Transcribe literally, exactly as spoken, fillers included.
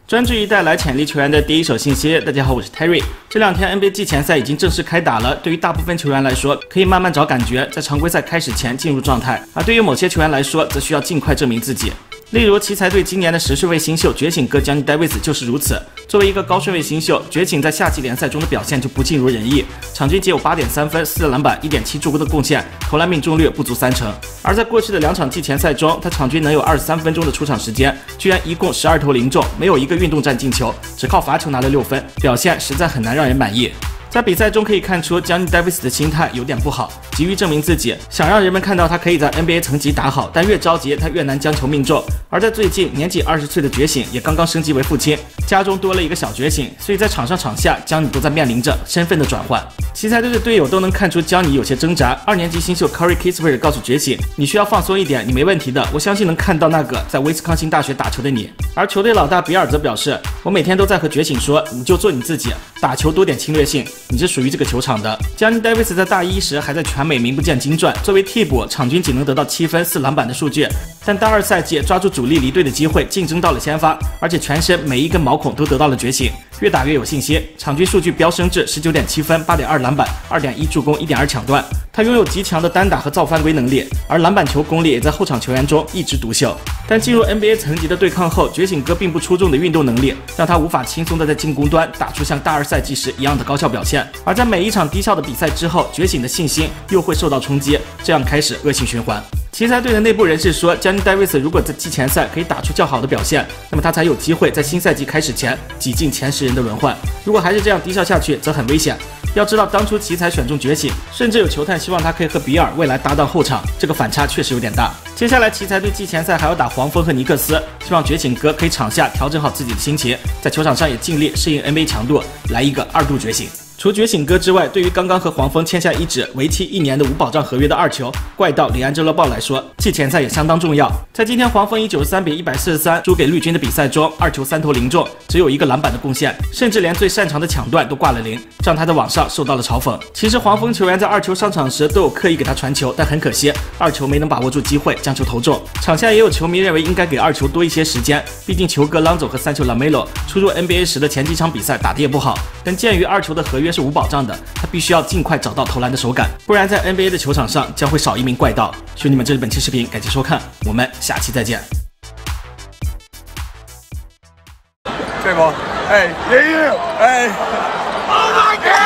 专注于带来潜力球员的第一手信息。大家好，我是 Terry。这两天 N B A 季前赛已经正式开打了，对于大部分球员来说，可以慢慢找感觉，在常规赛开始前进入状态；而对于某些球员来说，则需要尽快证明自己。 例如，奇才队今年的十顺位新秀觉醒哥 Johnny Davis 就是如此。作为一个高顺位新秀，觉醒在夏季联赛中的表现就不尽如人意，场均仅有 八点三分、四篮板、一点七助攻的贡献，投篮命中率不足三成。而在过去的两场季前赛中，他场均能有二十三分钟的出场时间，居然一共十二投零中，没有一个运动战进球，只靠罚球拿了六分，表现实在很难让人满意。 在比赛中可以看出 ，Johnny Davis 的心态有点不好，急于证明自己，想让人们看到他可以在 N B A 层级打好，但越着急他越难将球命中。而在最近，年仅二十岁的觉醒也刚刚升级为父亲，家中多了一个小觉醒，所以在场上场下，Johnny都在面临着身份的转换。奇才队的队友都能看出 Johnny 有些挣扎。二年级新秀 Corey Kispert 告诉觉醒：“你需要放松一点，你没问题的，我相信能看到那个在威斯康星大学打球的你。”而球队老大比尔则表示：“我每天都在和觉醒说，你就做你自己，打球多点侵略性。” 你是属于这个球场的。Johnny Davis 在大一时还在全美名不见经传，作为替补，场均仅能得到七分、四篮板的数据。但大二赛季抓住主力离队的机会，竞争到了先发，而且全身每一根毛孔都得到了觉醒，越打越有信心。场均数据飙升至 十九点七分、八点二篮板、二点一助攻、一点二抢断。他拥有极强的单打和造犯规能力，而篮板球功力也在后场球员中一枝独秀。但进入 N B A 层级的对抗后，觉醒哥并不出众的运动能力，让他无法轻松的在进攻端打出像大二赛季时一样的高效表现。而在每一场低效的比赛之后，觉醒的信心又会受到冲击，这样开始恶性循环。奇才队的内部人士说 ，Johnny Davis 如果在季前赛可以打出较好的表现，那么他才有机会在新赛季开始前挤进前十人的轮换。如果还是这样低效下去，则很危险。要知道，当初奇才选中觉醒，甚至有球探希望他可以和比尔未来搭档后场，这个反差确实有点大。接下来，奇才队季前赛还要打黄蜂和尼克斯，希望觉醒哥可以场下调整好自己的心情，在球场上也尽力适应 N B A 强度，来一个二度觉醒。 除觉醒哥之外，对于刚刚和黄蜂签下一纸为期一年的无保障合约的二球怪盗里安哲罗鲍来说，季前赛也相当重要。在今天黄蜂以九十三比一百四十三输给绿军的比赛中，二球三投零中，只有一个篮板的贡献，甚至连最擅长的抢断都挂了零，让他在网上受到了嘲讽。其实黄蜂球员在二球上场时都有刻意给他传球，但很可惜，二球没能把握住机会将球投中。场下也有球迷认为应该给二球多一些时间，毕竟球哥朗佐和三球 Lamelo 出入 N B A 时的前几场比赛打得也不好，但鉴于二球的合约 是无保障的，他必须要尽快找到投篮的手感，不然在 N B A 的球场上将会少一名怪盗。兄弟们，这是本期视频，感谢收看，我们下期再见。 对不？哎，爷爷，哎 ，Oh my God！